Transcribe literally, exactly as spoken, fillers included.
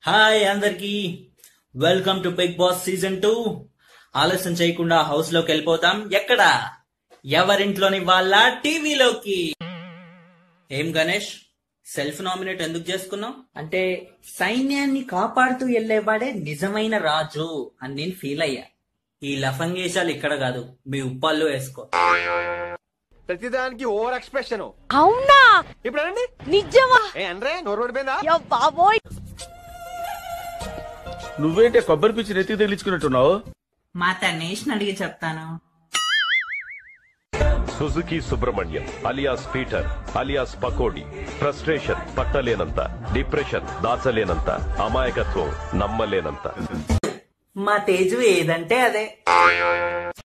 Hi అందరికి, welcome to Bigg Boss season two. ఆలస్యం చేయకుండా హౌస్ లోకి వెళ్ళిపోతాం. ఎక్కడ? ఎవరింట్లోని వాళ్ళ టీవీలోకి. ఏం గణేష్, సెల్ఫ్ నామినేట్ ఎందుకు చేసుకున్నావు? అంటే సైన్యాన్ని కాపాడుతూ వెళ్లేవాడే నిజమైన రాజు అని నేను ఫీల్ అయ్యా. ఈ లఫంగేశాలు ఇక్కడ కాదు, మీ ఉప్పాల్లో వేసుకో. ప్రతిదానికి ఓవర్ ఎక్స్ప్రెషన్. అవునా? ఇప్పుడు అనండి. నిజమా? అంటే నోరు పడిపోయిందా? బాబోయ్, నువ్వేంటే కొబ్బరి పిచ్చి నెత్తికి తగిలించుకున్నట్టున్నావు? మా తనేష్ని అడిగి చెప్తాను. Suzuki Subrahmanyam alias Peter alias Pakodi. Frustration పట్టలేనంత, డిప్రెషన్ దాచలేనంత, అమాయకత్వం నమ్మలేనంత. మా తేజు ఏదంటే అదే.